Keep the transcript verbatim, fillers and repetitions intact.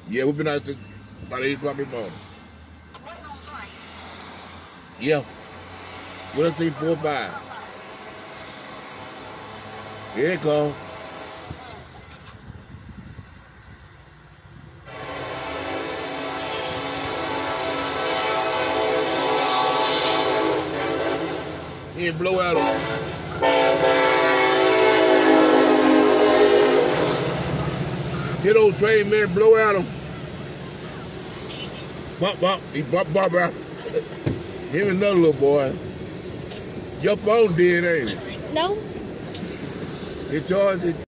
Yeah, we've been out since about eight o'clock in the morning. Yeah. What I say, four or five. Here it comes. He ain't blow at him. Hit old train man, blow at him. Bump, bump. He bump, bump out. Him and another little boy. Your phone dead, ain't it? No. It charged it.